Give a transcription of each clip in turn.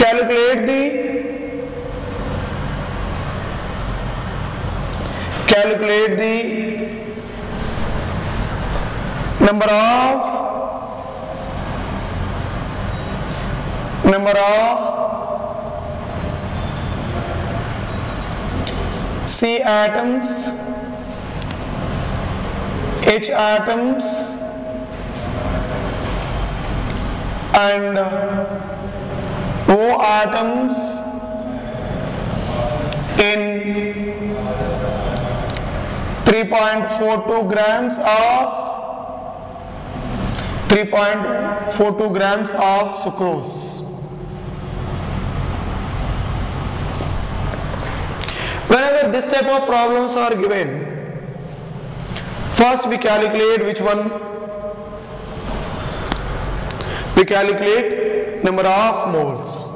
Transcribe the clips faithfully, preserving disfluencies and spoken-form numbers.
calculate the calculate the number of number of C atoms, H atoms and O atoms in three point four two grams of three point four two grams of sucrose. Whenever this type of problems are given, first we calculate which one? We calculate number of moles.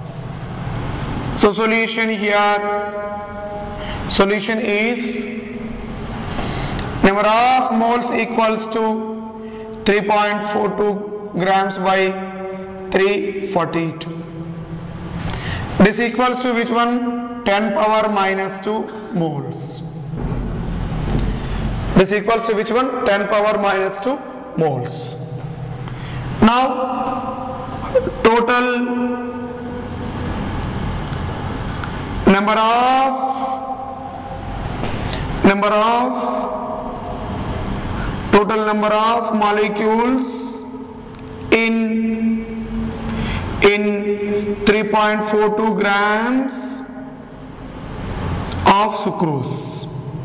So solution here, solution is number of moles equals to three point four two grams by three forty-two. This equals to which one? ten power minus two moles. This equals to which one? ten power minus two moles. Now total number of number of total number of molecules in in three point four two grams of sucrose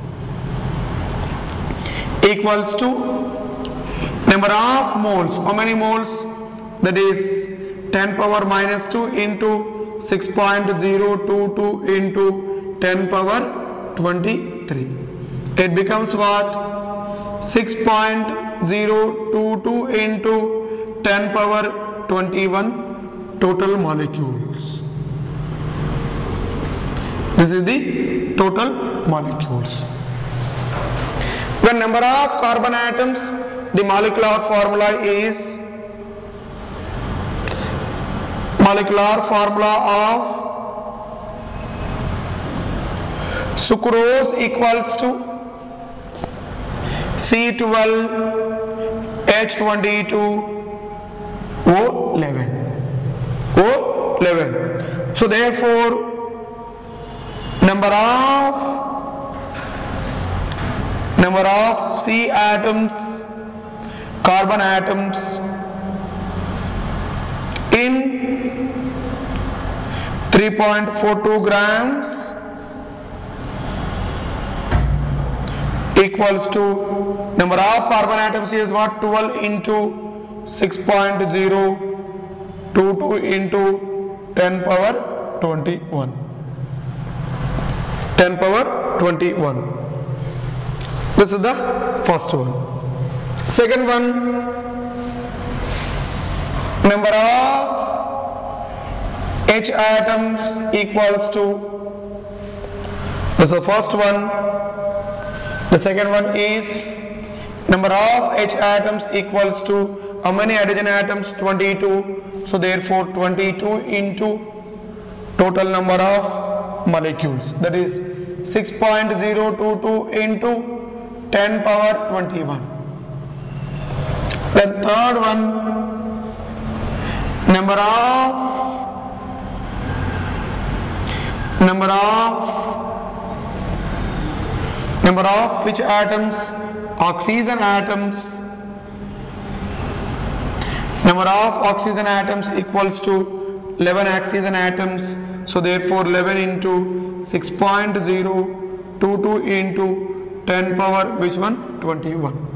equals to number of moles. How many moles? That is ten power minus two into six point zero two two into ten power twenty-three. It becomes what? six point zero two two into ten power twenty-one total molecules. This is the total molecules. When number of carbon atoms, the molecular formula is molecular formula of sucrose equals to C twelve H twenty-two O eleven. O eleven. So therefore number of number of C atoms, carbon atoms in three point four two grams equals to number of carbon atoms is what? twelve into six point zero two two into ten power twenty-one. ten power twenty-one. This is the first one. Second one, number of H atoms equals to, this is the first one. The second one is number of H atoms equals to how many hydrogen atoms? twenty-two. So therefore twenty-two into total number of molecules, that is six point zero two two into ten power twenty-one. Then third one, number of number of number of which atoms? Oxygen atoms. Number of oxygen atoms equals to eleven oxygen atoms. So therefore eleven into six point zero two two into ten power which one? twenty-one.